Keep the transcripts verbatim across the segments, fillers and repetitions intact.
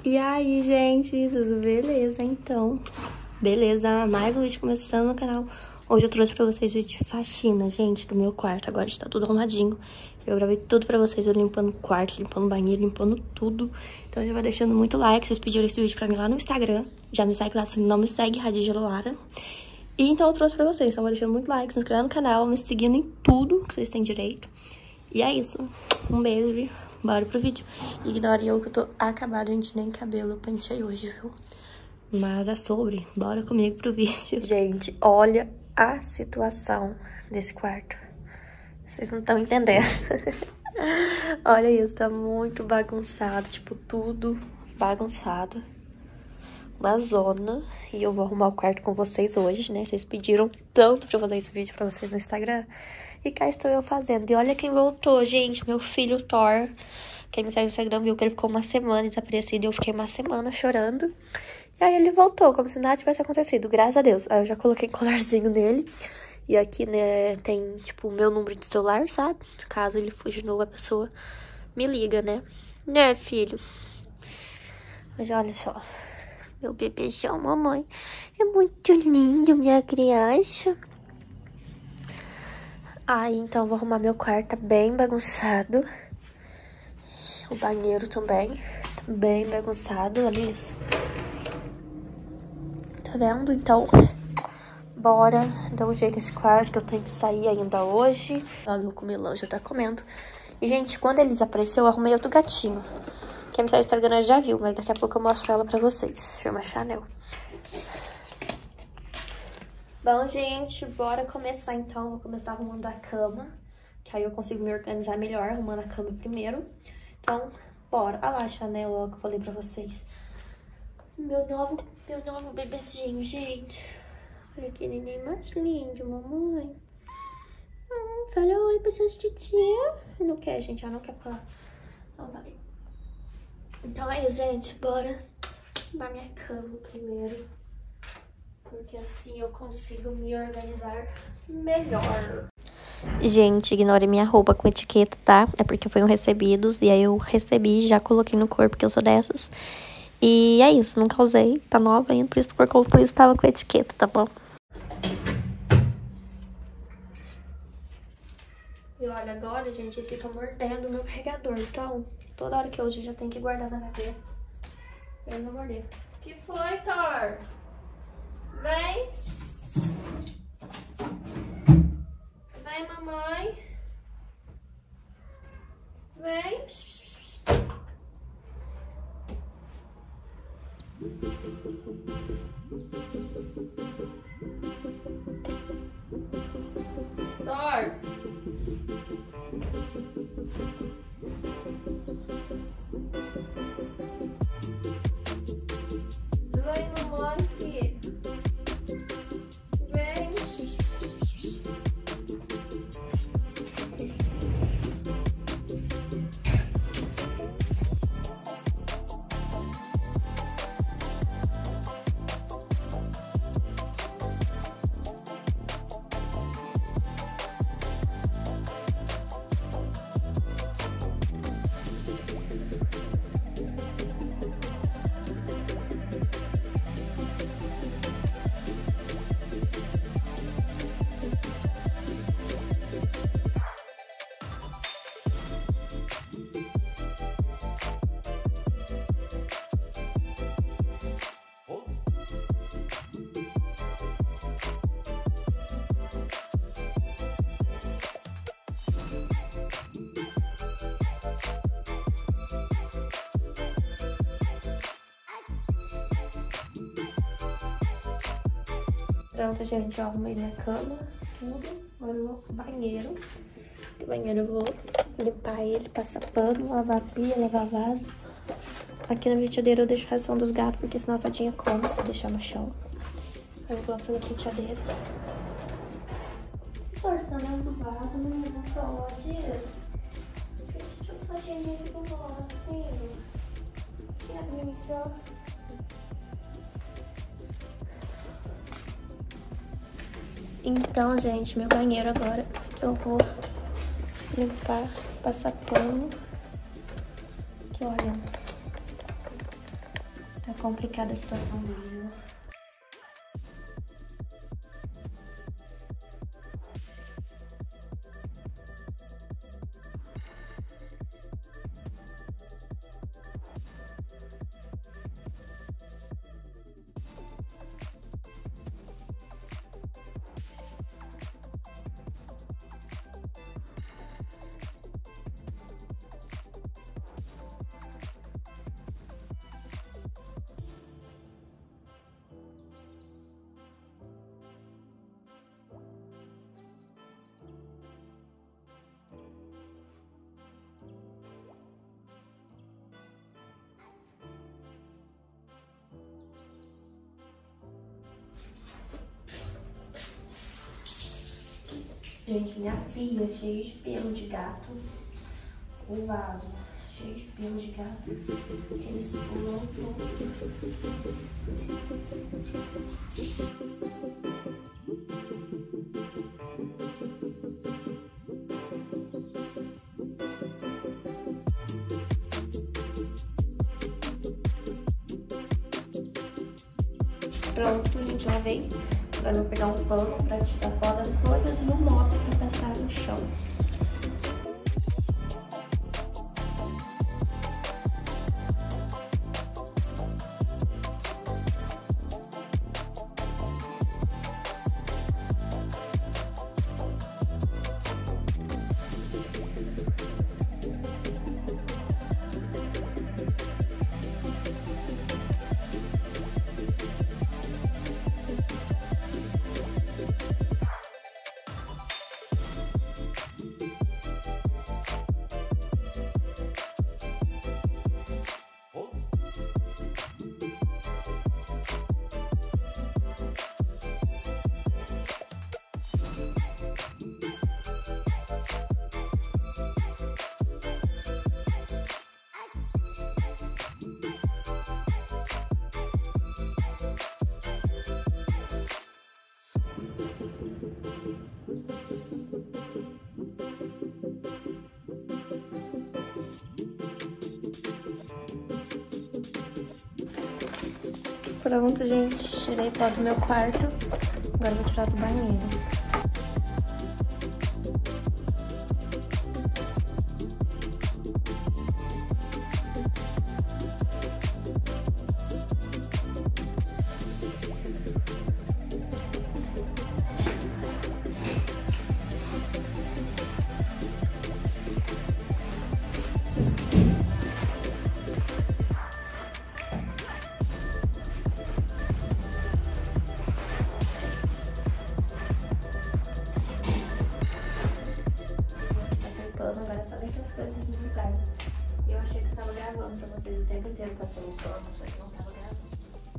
E aí, gente, tudo beleza? Então, beleza, mais um vídeo começando no canal. Hoje eu trouxe pra vocês vídeo de faxina, gente, do meu quarto. Agora está tudo arrumadinho. Eu gravei tudo pra vocês, eu limpando o quarto, limpando o banheiro, limpando tudo. Então já vai deixando muito like, vocês pediram esse vídeo pra mim lá no Instagram. Já me segue lá, se não me segue, Radija Loara. E então eu trouxe pra vocês, então vai deixando muito like, se inscrevendo no canal, me seguindo em tudo que vocês têm direito. E é isso, um beijo e bora pro vídeo. Ignorem eu que eu tô acabada, gente, nem cabelo eu pentei hoje, viu? Mas é sobre, bora comigo pro vídeo. Gente, olha a situação desse quarto. Vocês não estão entendendo. Olha isso, tá muito bagunçado, tipo, tudo bagunçado. Uma zona. E eu vou arrumar o quarto com vocês hoje, né? Vocês pediram tanto pra eu fazer esse vídeo pra vocês no Instagram. E cá estou eu fazendo. E olha quem voltou, gente. Meu filho Thor. Quem me segue no Instagram viu que ele ficou uma semana desaparecido. E eu fiquei uma semana chorando. E aí ele voltou, como se nada tivesse acontecido. Graças a Deus. Aí eu já coloquei colarzinho nele. E aqui, né, tem, tipo, o meu número de celular, sabe? Caso ele fuja de novo, a pessoa me liga, né? Né, filho? Mas olha só. Meu bebezão, mamãe. É muito lindo, minha criança. Aí, então, vou arrumar meu quarto. Tá bem bagunçado. O banheiro também. Tá bem bagunçado, olha isso. Tá vendo? Então, bora dar um jeito nesse quarto, que eu tenho que sair ainda hoje. Ó, meu comilão já tá comendo. E, gente, quando ele desapareceu, eu arrumei outro gatinho. Quem me segue no Instagram já viu, mas daqui a pouco eu mostro ela pra vocês. Chama Chanel. Bom, gente, bora começar então. Vou começar arrumando a cama, que aí eu consigo me organizar melhor, arrumando a cama primeiro. Então, bora. Olha lá a Chanel, ó, que eu falei pra vocês. Meu novo, meu novo bebezinho, gente. Olha que neném mais lindo, mamãe. Hum, fala oi pra suas titia. Não quer, gente, ela não quer falar. Não, vai. Então é isso, gente. Bora arrumar minha cama primeiro. Porque assim eu consigo me organizar melhor. Gente, ignore minha roupa com etiqueta, tá? É porque foi um recebidos. E aí eu recebi e já coloquei no corpo, porque eu sou dessas. E é isso, nunca usei. Tá nova ainda, por isso que por isso tava com etiqueta, tá bom? E olha, agora, gente, eles ficam mordendo o meu carregador. Então, toda hora que eu uso, eu já tenho que guardar na gaveta. Eu não morder. O que foi, Thor? Vem. Vem, mamãe. Vem. Thor. Vem, mamãe, filho. Vem. Pronto, gente, eu arrumei minha cama, tudo. Agora eu vou pro banheiro. No banheiro eu vou limpar ele, passar pano, lavar a pia, lavar vaso. Aqui na penteadeira eu deixo a ração dos gatos, porque senão a fadinha come se deixar no chão. Aí eu vou pela penteadeira. Cortando do vaso, menina, não pode. Deixa eu fazer nele do vaso, filho. Que amiga. Então, gente, meu banheiro agora eu vou limpar, passar pano. Que olha, Tá complicada a situação dele, viu? Gente, minha pia cheia de pelo de gato. O vaso cheio de pelo de gato. Eles pulam tudo. Pronto, a gente lavei. Agora eu vou pegar um pano pra tirar pó das coisas e um mop pra passar no chão. Pronto, gente. Tirei pó do meu quarto. Agora eu vou tirar do banheiro. Agora é só deixar as coisas no lugar. Eu achei que eu tava gravando pra vocês o tempo inteiro passando o pano, só que não tava gravando.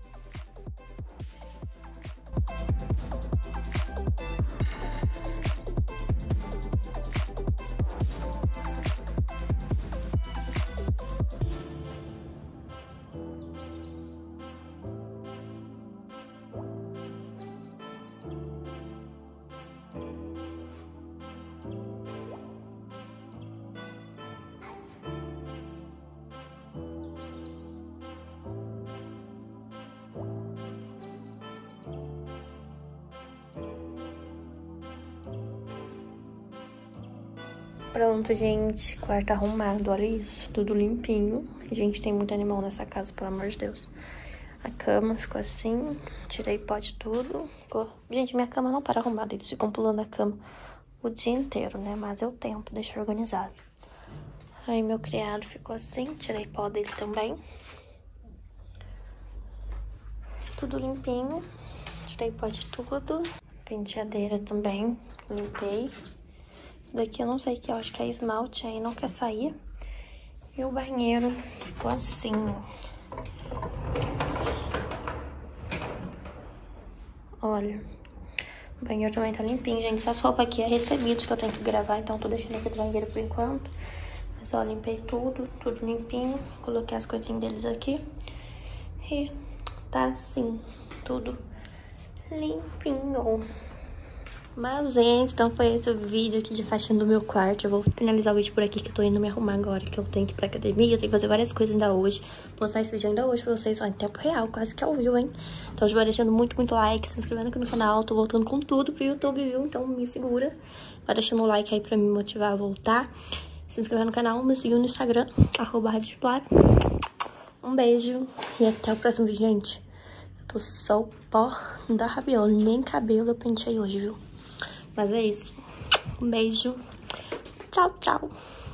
Pronto, gente. Quarto arrumado. Olha isso. Tudo limpinho. A gente tem muito animal nessa casa, pelo amor de Deus. A cama ficou assim. Tirei pó de tudo. Ficou... Gente, minha cama não para arrumada. Eles ficam pulando a cama o dia inteiro, né? Mas eu tento deixar organizado. Aí meu criado ficou assim. Tirei pó dele também. Tudo limpinho. Tirei pó de tudo. Penteadeira também. Limpei. Isso daqui eu não sei o que, eu acho que é esmalte, aí não quer sair. E o banheiro ficou assim. Olha, o banheiro também tá limpinho, gente. Essas roupas aqui é recebidos que eu tenho que gravar, então tô deixando aqui do banheiro por enquanto. Mas ó, limpei tudo, tudo limpinho. Coloquei as coisinhas deles aqui. E tá assim, tudo limpinho. Mas, gente, então foi esse o vídeo aqui de faxina do meu quarto. Eu vou finalizar o vídeo por aqui, que eu tô indo me arrumar agora, que eu tenho que ir pra academia, eu tenho que fazer várias coisas ainda hoje. Postar esse vídeo ainda hoje pra vocês, ó, em tempo real, quase que ao vivo, hein? Então, eu vou deixando muito, muito like, se inscrevendo aqui no canal. Tô voltando com tudo pro YouTube, viu? Então, me segura. Vai deixando o like aí pra me motivar a voltar. Se inscrever no canal, me seguir no Instagram, arroba Rádio Clara. Um beijo e até o próximo vídeo, gente. Eu tô só o pó da rabiola, nem cabelo eu pentei hoje, viu? Mas é isso. Um beijo. Tchau, tchau.